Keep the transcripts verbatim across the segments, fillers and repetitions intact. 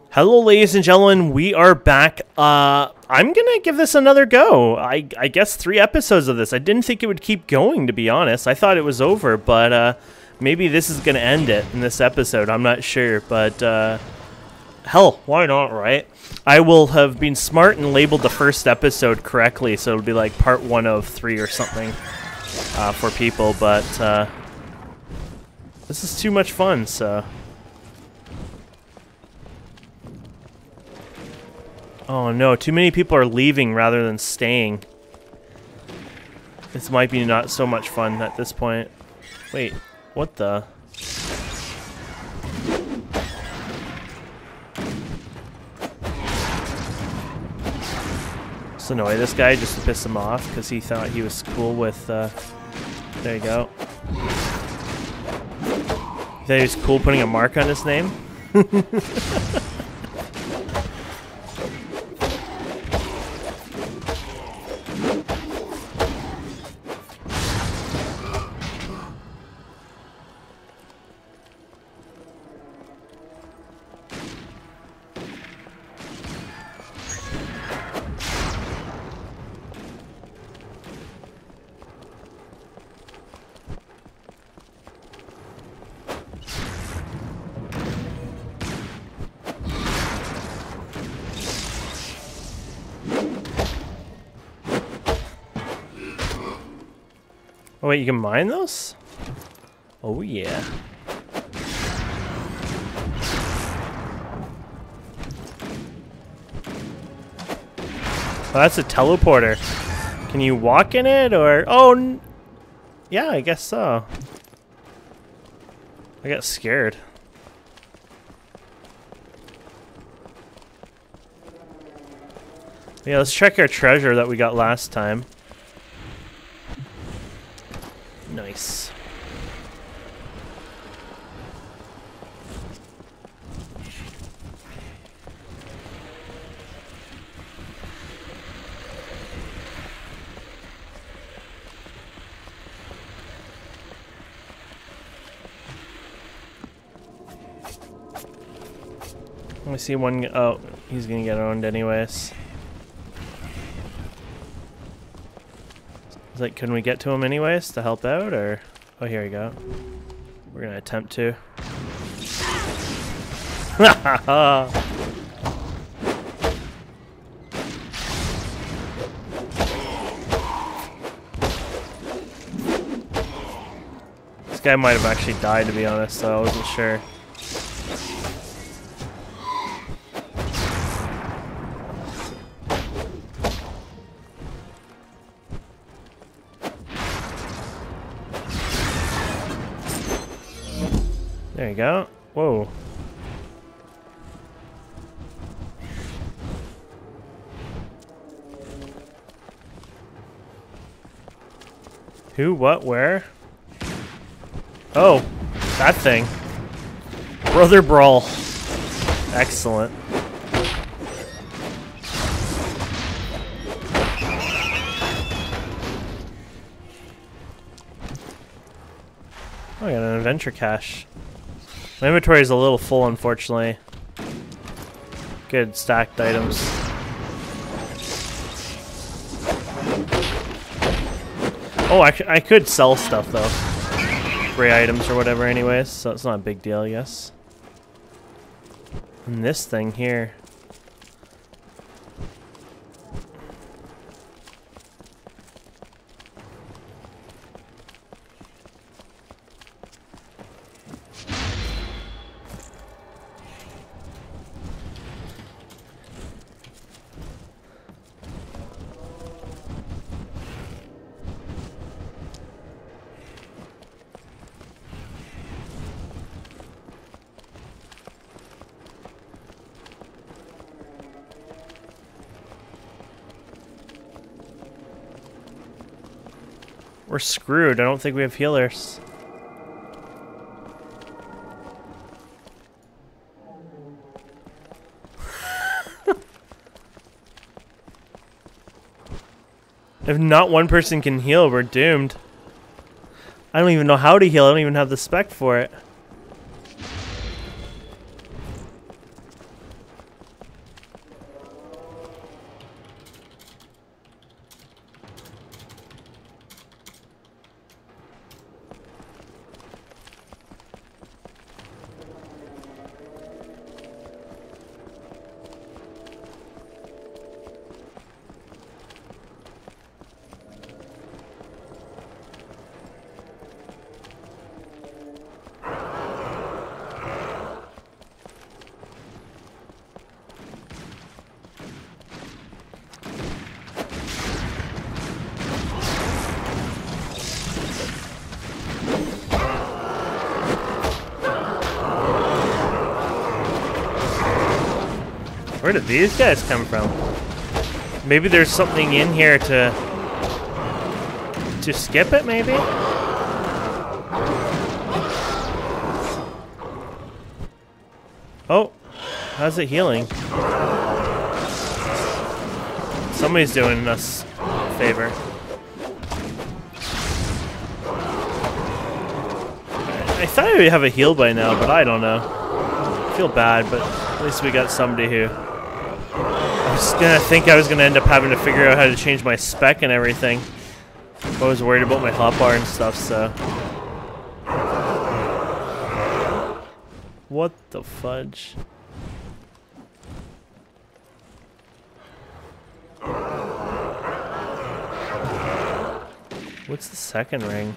Hello, ladies and gentlemen. We are back. Uh, I'm gonna give this another go. I, I guess three episodes of this. I didn't think it would keep going, to be honest. I thought it was over, but uh, maybe this is gonna end it in this episode. I'm not sure, but uh, hell, why not, right? I will have been smart and labeled the first episode correctly, so it'll be like part one of three or something uh, for people. But uh, this is too much fun, so. Oh no, too many people are leaving rather than staying. This might be not so much fun at this point. Wait, what the? Just annoy this guy just to piss him off because he thought he was cool with, uh, there you go. He thought he was cool putting a mark on his name? Oh wait, you can mine those? Oh yeah. Oh, that's a teleporter. Can you walk in it or... Oh, n yeah, I guess so. I got scared. Yeah, let's check our treasure that we got last time. Nice. Let me see one. Oh, he's gonna get owned anyways. Like, can we get to him anyways to help out, or? Oh, here we go. We're gonna attempt to. This guy might have actually died, to be honest, so I wasn't sure. There you go. Whoa. Who, what, where? Oh, that thing. Brother Brawl. Excellent. Oh, I got an adventure cache. My inventory is a little full, unfortunately. Good stacked items. Oh, I, I could sell stuff, though. Free items or whatever anyways, so it's not a big deal, I guess. And this thing here. We're screwed. I don't think we have healers. If not one person can heal, we're doomed. I don't even know how to heal. I don't even have the spec for it. Where did these guys come from? Maybe there's something in here to to skip it, maybe? Oh, how's it healing? Somebody's doing us a favor. I thought I would have a heal by now, but I don't know. I feel bad, but at least we got somebody who... I was gonna think I was gonna end up having to figure out how to change my spec and everything. I was worried about my hotbar and stuff, so... What the fudge? What's the second ring?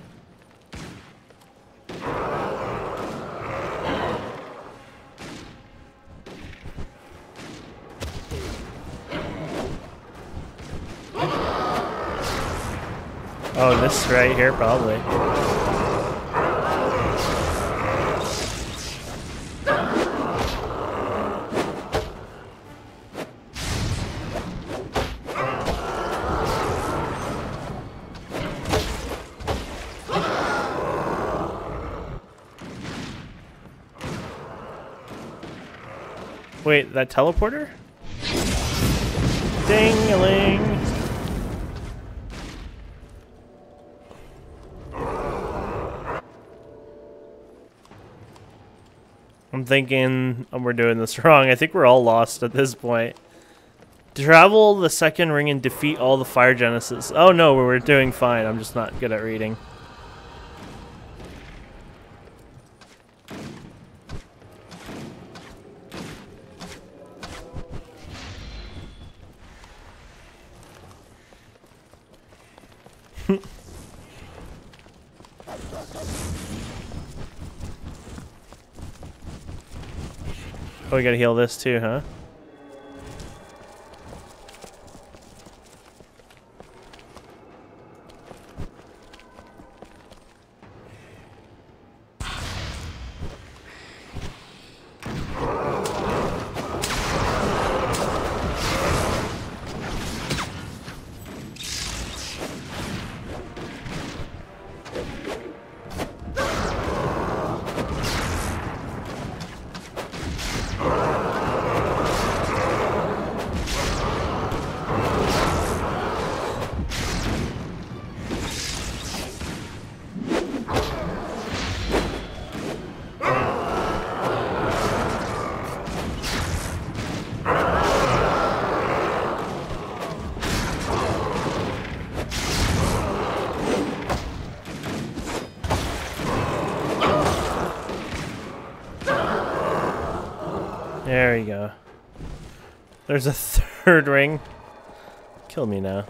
Oh, this right here, probably. Wait, that teleporter? Ding-a-ling! I'm thinking we're doing this wrong. I think we're all lost at this point. Travel the second ring and defeat all the fire genesis. Oh no, we're doing fine. I'm just not good at reading. Oh, we gotta heal this too, huh? There we go. There's a third ring. Kill me now.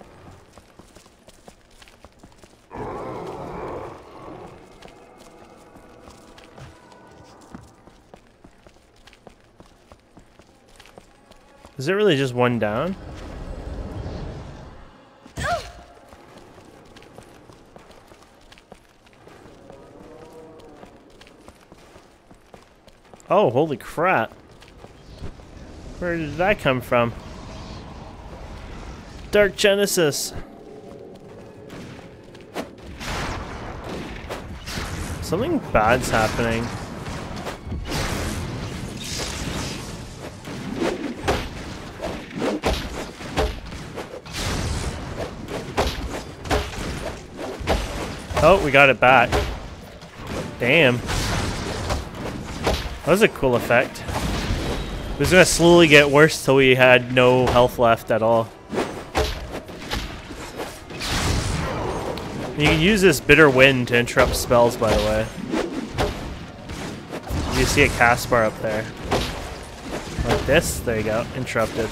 Is it really just one down? Oh, holy crap. Where did that come from? Dark Genesis. Something bad's happening. Oh, we got it back. Damn. That was a cool effect. It was gonna slowly get worse till we had no health left at all. You can use this bitter wind to interrupt spells, by the way. You see a cast bar up there. Like this? There you go. Interrupted.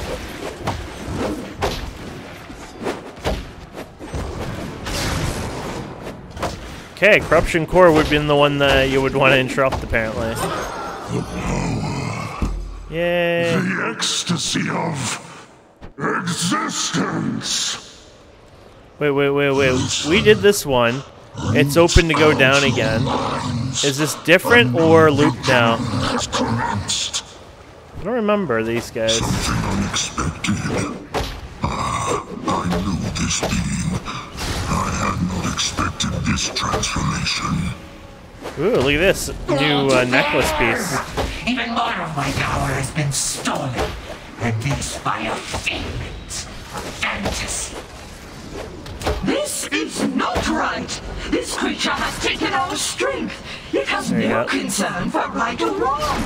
Okay, Corruption Core would have been the one that you would want to interrupt, apparently. The power. Yay. The ecstasy of existence. Wait, wait, wait, wait. We did this one. It's open to go down again. Is this different or looped now? I don't remember these guys. Something unexpected. Ah, I knew this being. I had not expected this transformation. Ooh, look at this new uh, necklace piece. Even more of my power has been stolen, and this by a figment, a fantasy. This is not right. This creature has taken our strength. It has There you no go. concern for right or wrong.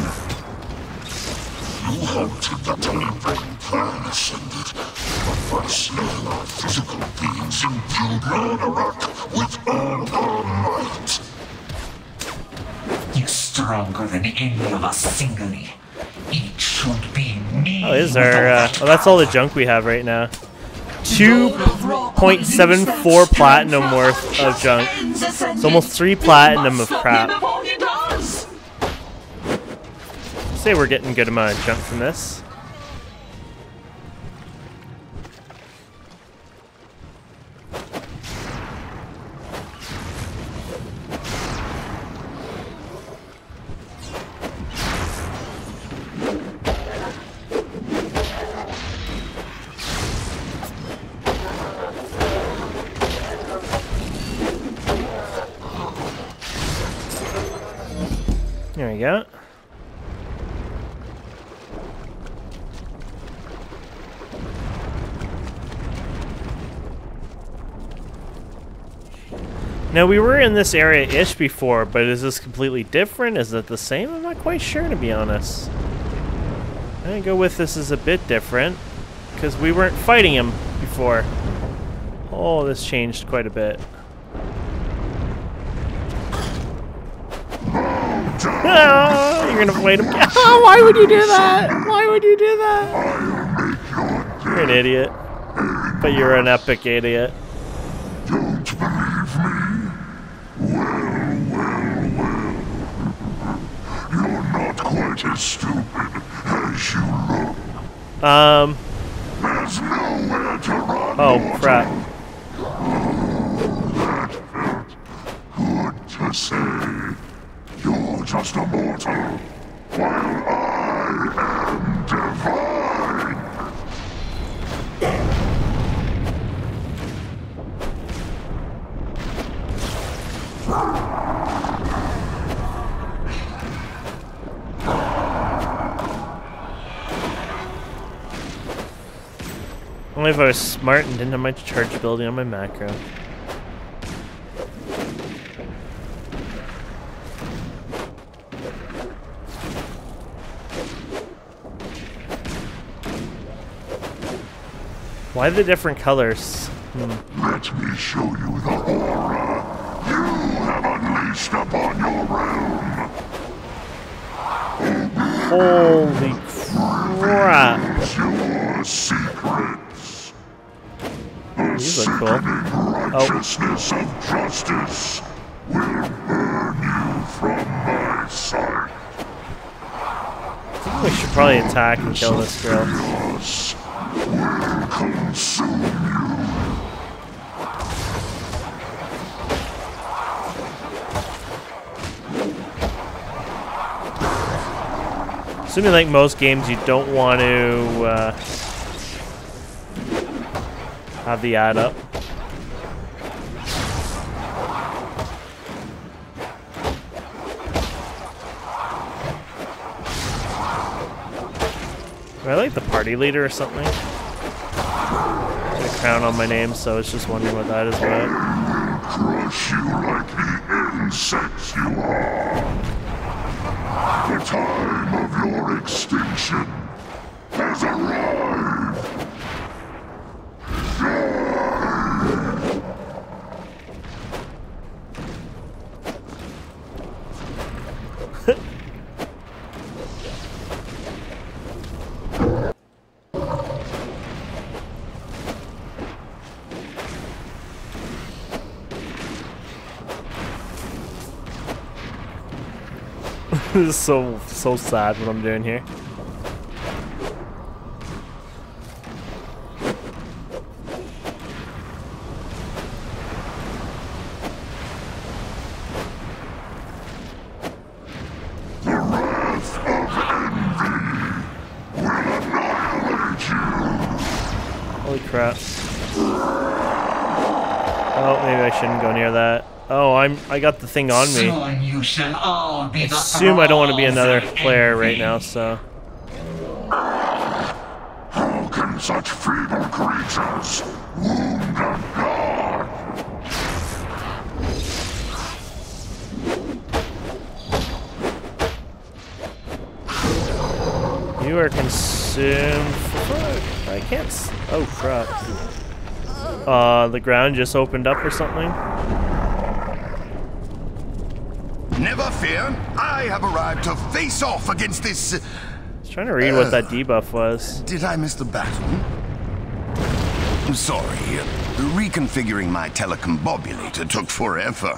You halted the delivering plan ascended, but first slain our physical beings imbued Ragnarok with all our might. You're stronger than any of us singly. Each should be me. Oh, is there? Uh, oh, that's all the junk we have right now. two point seven four platinum worth of junk. It's almost three platinum of crap. Say we're getting a good amount of junk from this. There we go. Now, we were in this area-ish before, but is this completely different? Is it the same? I'm not quite sure, to be honest. I'm gonna go with this is a bit different, because we weren't fighting him before. Oh, this changed quite a bit. Oh, you're gonna fight him. Oh, why would you do that? Why would you do that? You're an idiot. But you're an epic idiot. Don't believe me? Well, well, well. You're not quite as stupid as you look. Um. There's nowhere to run. Oh, crap. That felt good to say. You're just a mortal, while I am divine. Only if I was smart and didn't have my charge ability on my macro. Why the different colors? Hmm. Let me show you the aura you have unleashed upon your realm. Holy crap. Your secrets. The These look cool. sickening righteousness of justice will burn you from my sight. I think we should probably attack and kill this girl. Chaos will consume you. Assuming like most games, you don't want to uh, have the ad up. Am I like the party leader or something? Got a crown on my name, so I was just wondering what that is about. Crush you like the insects you are. The time of your extinction has arrived. This is so so sad what I'm doing here. The wrath of envy Holy crap. Oh, maybe I shouldn't go near that. Oh, I'm I got the thing on me. Soon you shall all be I the assume I don't want to be thralls another of player right envy. now, so. How can such feeble creatures wound a god? You are consumed. Fuck, I can't. S oh crap. Uh, the ground just opened up or something. Never fear, I have arrived to face off against this. I was trying to read what that debuff was. Did I miss the battle? I'm sorry. Reconfiguring my telecombobulator took forever.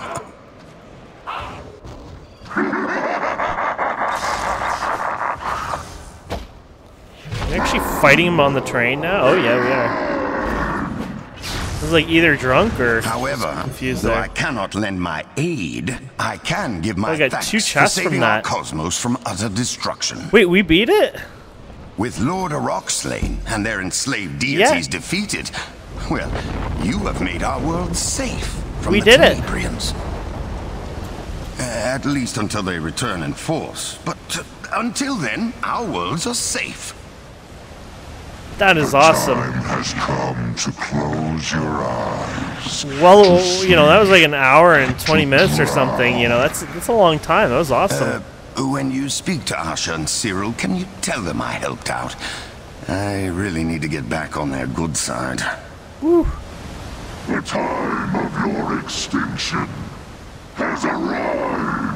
We're actually fighting him on the train now? Oh yeah, we are. I was like either drunk or However, confused though there. I cannot lend my aid, I can give my I got thanks two for chests from saving our that. cosmos from utter destruction. Wait, we beat it? With Lord Arok slain and their enslaved Yeah. deities defeated, well, you have made our world safe from We the did it. Tenebrians. Uh, at least until they return in force. But uh, until then, our worlds are safe. That is awesome. Time has come to close your eyes. Well, you know, that was like an hour and twenty minutes or something, you know, that's that's a long time. That was awesome. Uh, when you speak to Asha and Cyril, can you tell them I helped out? I really need to get back on their good side. Woo. The time of your extinction has arrived.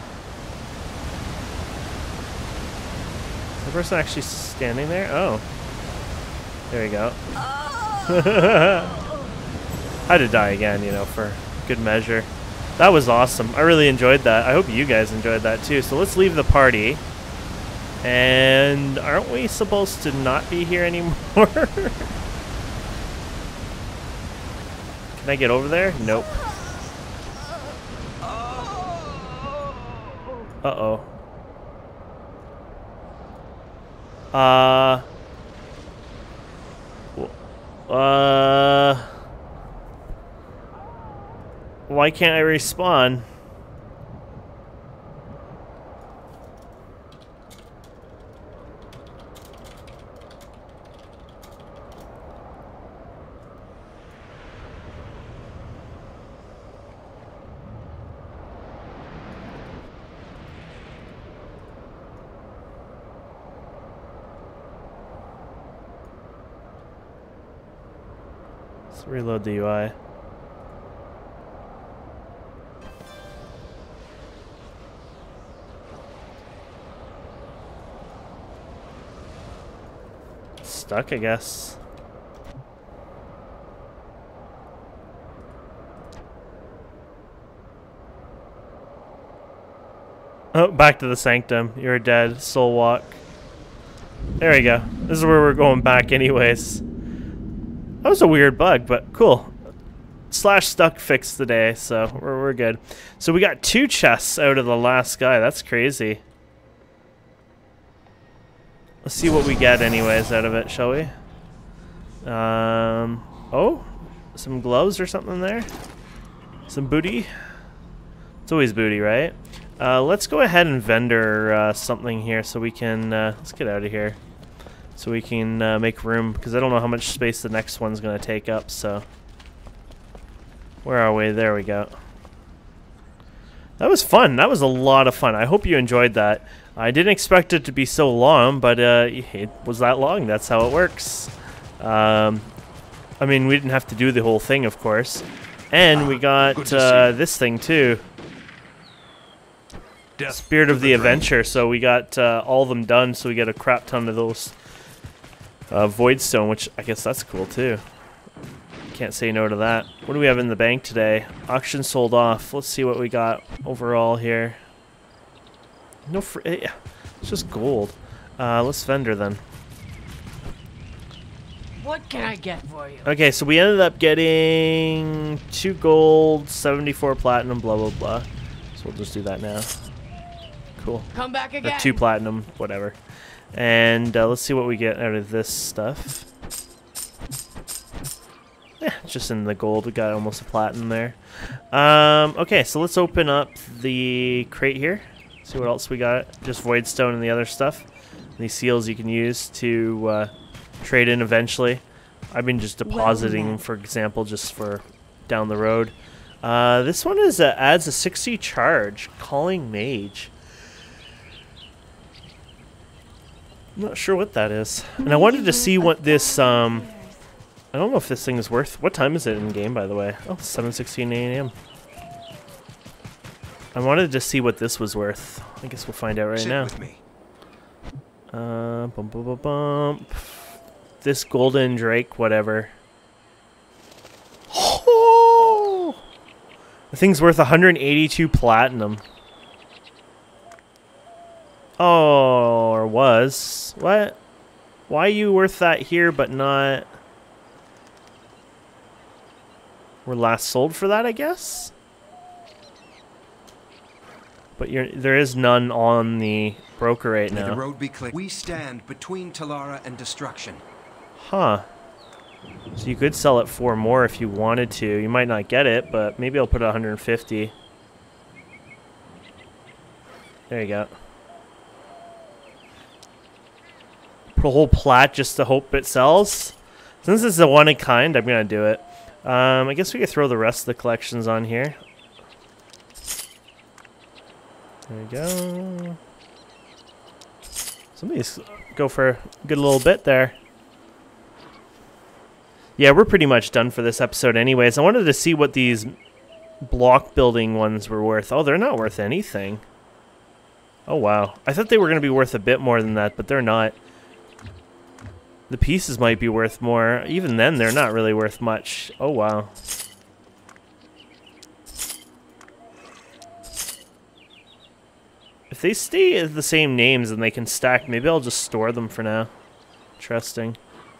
Is the person actually standing there? Oh. There we go. I had to die again, you know, for good measure. That was awesome. I really enjoyed that. I hope you guys enjoyed that too. So let's leave the party. And aren't we supposed to not be here anymore? Can I get over there? Nope. Uh-oh. Uh... Uh... Why can't I respawn? Let's reload the U I. Stuck, I guess. Oh, back to the sanctum. You're dead. Soul walk. There we go. This is where we're going back anyways. That was a weird bug, but cool. Slash stuck fixed the day, so we're, we're good. So we got two chests out of the last guy. That's crazy. Let's see what we get anyways out of it, shall we? Um, oh, some gloves or something there. Some booty. It's always booty, right? Uh, let's go ahead and vendor uh, something here so we can, uh, let's get out of here. So we can uh, make room, because I don't know how much space the next one's going to take up, so. Where are we? There we go. That was fun. That was a lot of fun. I hope you enjoyed that. I didn't expect it to be so long, but uh, it was that long. That's how it works. Um, I mean, we didn't have to do the whole thing, of course. And we got uh, this thing, too. Spirit of the Adventure. So we got uh, all of them done, so we get a crap ton of those uh, Voidstone, which I guess that's cool, too. Can't say no to that. What do we have in the bank today? Auction sold off. Let's see what we got overall here. No free. It's just gold. Uh, let's vendor then. What can I get for you? Okay, so we ended up getting two gold, seventy-four platinum, blah blah blah. So we'll just do that now. Cool. Come back Or again. two platinum, whatever. And uh, let's see what we get out of this stuff. Yeah, just in the gold. We got almost a platinum there. Um, okay, so let's open up the crate here. See what else we got. Just voidstone and the other stuff. These seals you can use to uh, trade in eventually. I've been just depositing them, for example, just for down the road. Uh, this one is uh, adds a sixty charge. Calling Mage. I'm not sure what that is. And I wanted to see what this... Um, I don't know if this thing is worth... What time is it in game, by the way? Oh, seven sixteen a m I wanted to see what this was worth. I guess we'll find out right Sit now. With me. Uh, bump, bump, bump, bump. This golden drake, whatever. Oh! The thing's worth one hundred eighty-two platinum. Oh, or was. What? Why are you worth that here, but not... We're last sold for that, I guess? But you're, there is none on the broker right May now. the road be clear. We stand between Talara and destruction. Huh. So you could sell it for more if you wanted to. You might not get it, but maybe I'll put it one hundred fifty. There you go. Put a whole plat just to hope it sells. Since it's a one in kind, I'm gonna do it. Um, I guess we could throw the rest of the collections on here. There we go. Somebody's go for a good little bit there. Yeah, we're pretty much done for this episode anyways. I wanted to see what these block building ones were worth. Oh, they're not worth anything. Oh, wow. I thought they were going to be worth a bit more than that, but they're not. The pieces might be worth more. Even then, they're not really worth much. Oh, wow. If they stay the same names and they can stack, maybe I'll just store them for now. Interesting.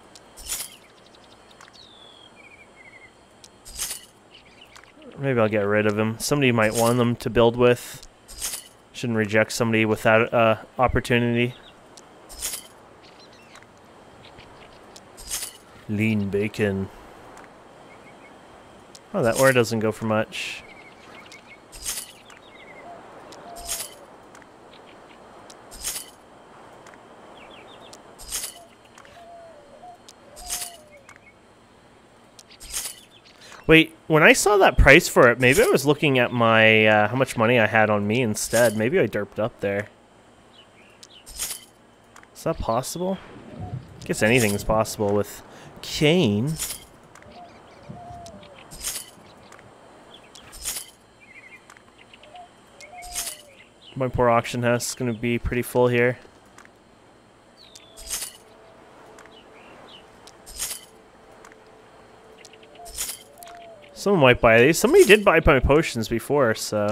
Maybe I'll get rid of them. Somebody might want them to build with. Shouldn't reject somebody with that uh, opportunity. Lean bacon. Oh, that ore doesn't go for much. Wait, when I saw that price for it, maybe I was looking at my uh, how much money I had on me instead. Maybe I derped up there. Is that possible? I guess anything is possible with Kane. My poor auction house is going to be pretty full here. Someone might buy these. Somebody did buy my potions before, so...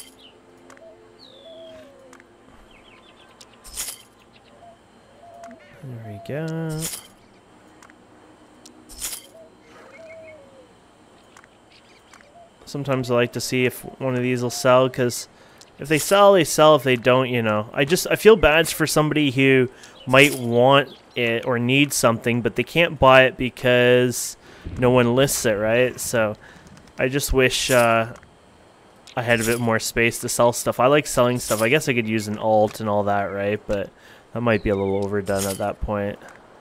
There we go. Sometimes I like to see if one of these will sell, because if they sell, they sell. If they don't, you know. I just, I feel bad for somebody who might want it or need something, but they can't buy it because no one lists it, right? So I just wish uh, I had a bit more space to sell stuff. I like selling stuff. I guess I could use an alt and all that, right? But that might be a little overdone at that point.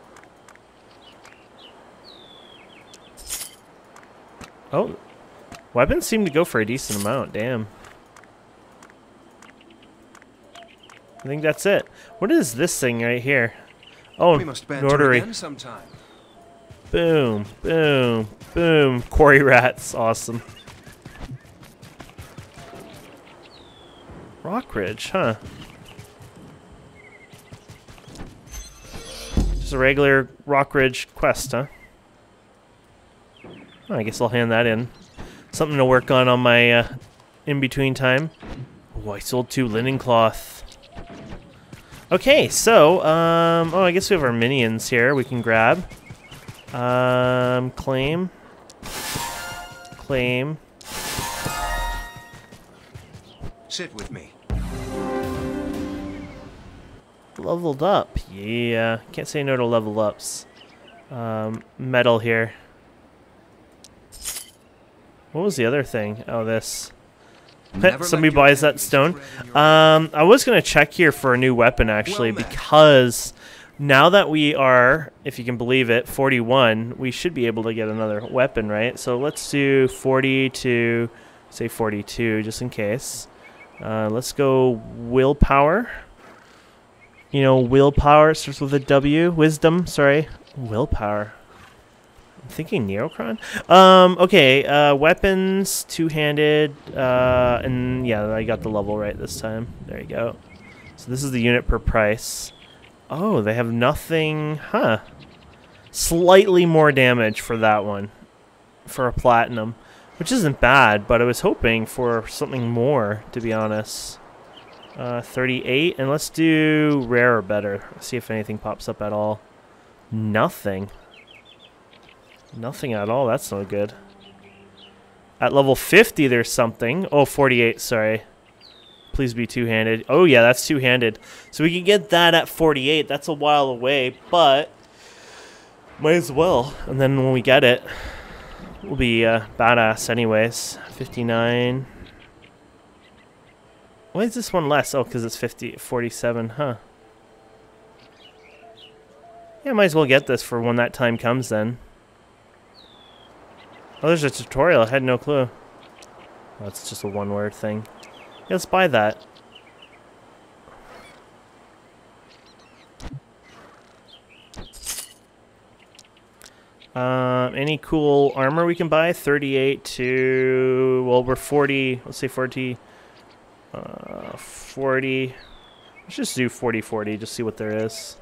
Oh, weapons seem to go for a decent amount. Damn. I think that's it. What is this thing right here? Oh, we must banter Notary. again sometime. Boom, boom, boom. Quarry rats. Awesome. Rockridge, huh? Just a regular Rockridge quest, huh? Oh, I guess I'll hand that in. Something to work on on my uh, in-between time. Oh, I sold two linen cloth. Okay, so, um, oh, I guess we have our minions here we can grab. Um, claim. Claim. Sit with me. Leveled up. Yeah, can't say no to level ups. Um, metal here. What was the other thing? Oh, this. Never Somebody let your buys that enemies stone. tread in your Um, I was going to check here for a new weapon, actually, Well met. because now that we are, if you can believe it, forty-one, we should be able to get another weapon, right? So let's do forty to, say, forty-two, just in case. Uh, let's go willpower. You know, willpower starts with a W. Wisdom, sorry. Willpower. I'm thinking Neocron. Um, okay, uh, weapons, two-handed, uh, and yeah, I got the level right this time. There you go. So this is the unit per price. Oh, they have nothing, huh. Slightly more damage for that one, for a platinum, which isn't bad, but I was hoping for something more, to be honest. Uh, thirty-eight, and let's do rare or better. See if anything pops up at all. Nothing. Nothing at all. That's no good. At level fifty, there's something. Oh, forty-eight, sorry. Please be two-handed. Oh, yeah, that's two-handed. So we can get that at forty-eight. That's a while away, but might as well. And then when we get it, we'll be uh, badass anyways. fifty-nine. Why is this one less? Oh, because it's fifty, forty-seven, huh? Yeah, might as well get this for when that time comes then. Oh, there's a tutorial. I had no clue. Oh, it's just a one-word thing. Yeah, let's buy that. Uh, any cool armor we can buy? thirty-eight to... Well, we're forty. Let's say forty. Uh, forty. Let's just do forty forty. Just see what there is.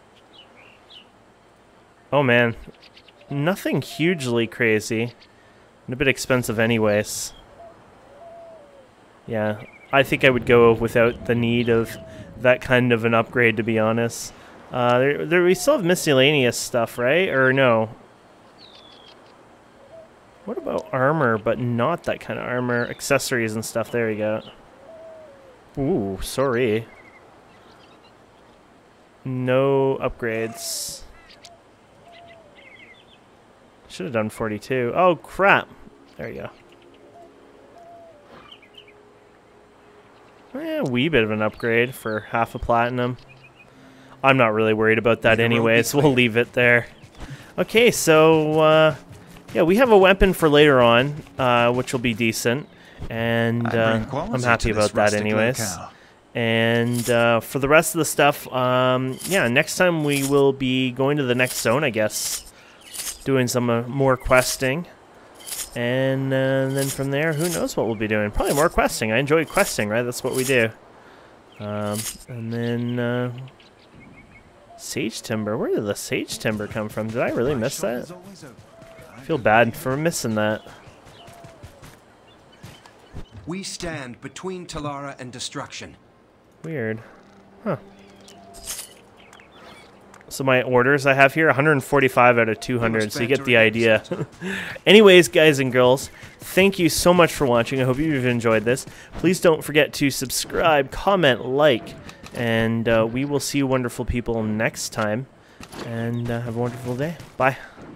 Oh, man. Nothing hugely crazy. And a bit expensive anyways. Yeah, I think I would go without the need of that kind of an upgrade, to be honest. Uh, there, there, we still have miscellaneous stuff, right? Or no? What about armor, but not that kind of armor? Accessories and stuff, there you go. Ooh, sorry. No upgrades. Should have done forty-two. Oh, crap. There you go. Eh, a wee bit of an upgrade for half a platinum. I'm not really worried about that anyways. We'll leave it there. Okay, so, uh, yeah, we have a weapon for later on, uh, which will be decent. And uh, I'm happy about that anyways. Locale. And uh, for the rest of the stuff, um, yeah, next time we will be going to the next zone, I guess. Doing some uh, more questing. And uh, then from there, who knows what we'll be doing. Probably more questing. I enjoy questing, right? That's what we do. Um, and then... Uh, sage timber. Where did the sage timber come from? Did I really miss that? I feel bad for missing that. We stand between Talara and destruction. Weird. Huh. So my orders I have here, one hundred forty-five out of two hundred, so you get the idea. Anyways, guys and girls, thank you so much for watching. I hope you've enjoyed this. Please don't forget to subscribe, comment, like, and uh, we will see you wonderful people next time. And uh, have a wonderful day. Bye.